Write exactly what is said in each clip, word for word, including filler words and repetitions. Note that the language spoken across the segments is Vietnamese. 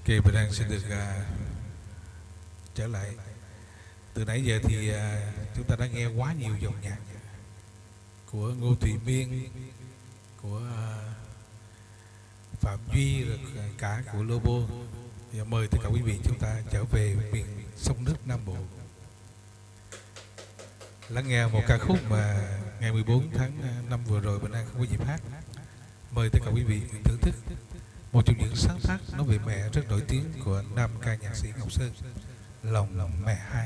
Kỳ Bình An xin được uh, trở lại. Từ nãy giờ thì uh, chúng ta đã nghe quá nhiều dòng nhạc của Ngô Thùy Miên, của uh, Phạm Duy, rồi cả của Lobo. Và mời tất cả quý vị chúng ta trở về miền sông nước Nam Bộ, lắng nghe một ca khúc mà ngày mười bốn tháng năm vừa rồi Bình An không có dịp hát. Mời tất cả quý vị thưởng thức một trong những sáng tác nói về mẹ rất nổi tiếng của nam ca nhạc sĩ Ngọc Sơn, Lòng Lòng Mẹ Hai.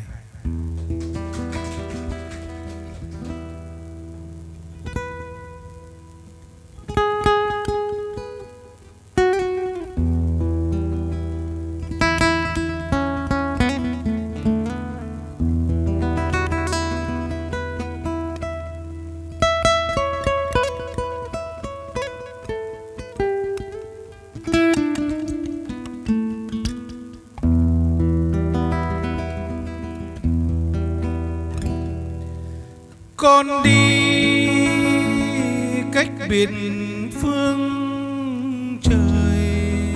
Con đi cách biệt phương trời,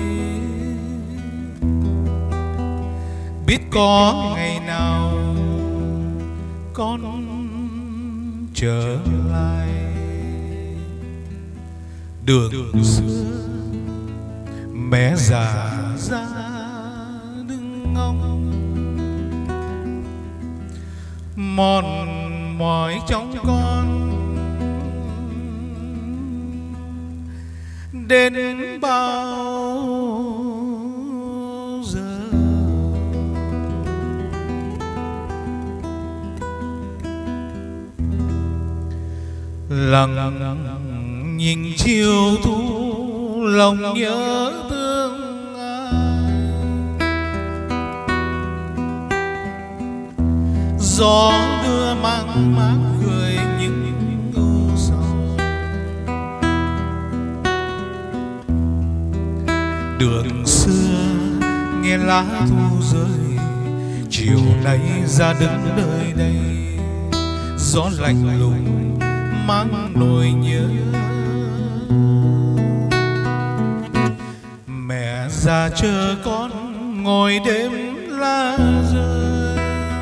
biết có ngày nào con trở lại. Đường xưa mẹ già ra đứng ngóng, mòn mỏi trong con đến bao giờ. Lặng nhìn chiều thu lòng nhớ thương ai, gió đưa mang mát cười những ưu sầu. Đường xưa nghe lá thu rơi, chiều nay ra đứng nơi đây, gió lạnh lùng mang nỗi nhớ. Mẹ già chờ con ngồi đêm lá rơi,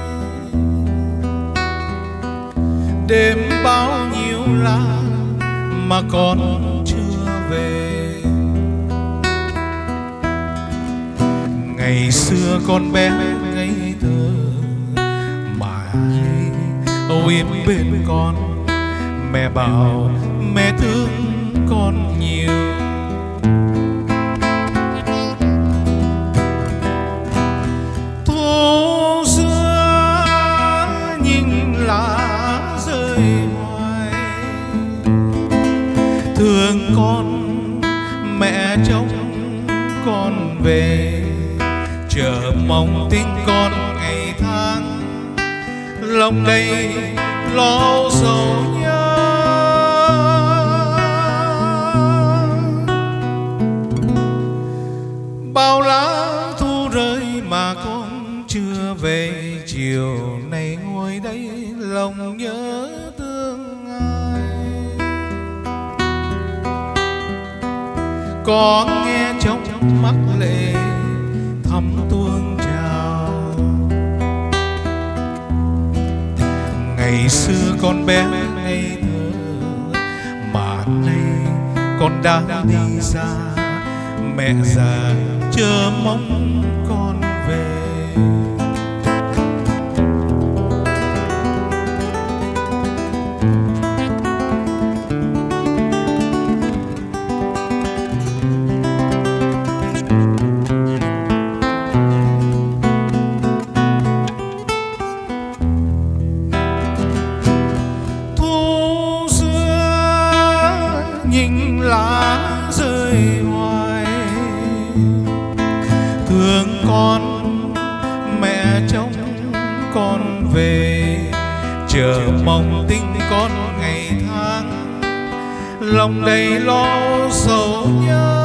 đêm bao nhiêu lá mà con chưa về. Ngày xưa con bé ngây thơ mà hay âu yếm bên con, mẹ bảo mẹ thương con nhiều. Thu xưa nhìn lá rơi hoài, thương con mẹ trông con về, chờ mong tin con ngày tháng, lòng đầy lo sầu nhớ. Bao lá thu rơi mà con chưa về, chiều nay ngồi đây lòng nhớ thương ai. Con nghe trong mắt lệ thắm tuôn trào, ngày xưa con bé ngây thơ mà nay con đã đi xa. Mẹ già chờ mong con về. Thu xưa nhìn lá rơi hoài, thương con mẹ trông con về, chờ mong tin con ngày tháng, lòng đầy lo sầu nhớ.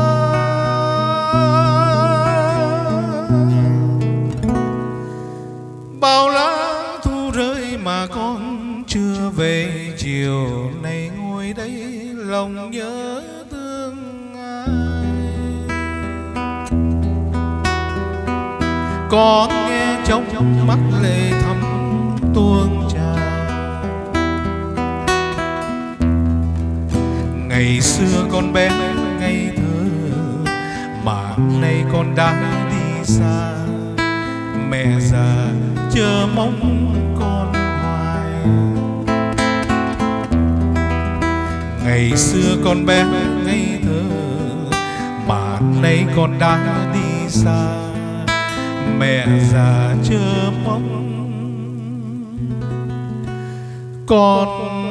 Bao lá thu rơi mà con chưa về, chiều nay ngồi đây lòng nhớ thương ai. Con nghe trong mắt lệ thắm tuôn trào. Ngày xưa con bé ngây thơ mà nay con đã đi xa. Mẹ già chờ mong con hoài. Ngày xưa con bé ngây thơ mà nay con đã đi xa. Mẹ già chờ mong con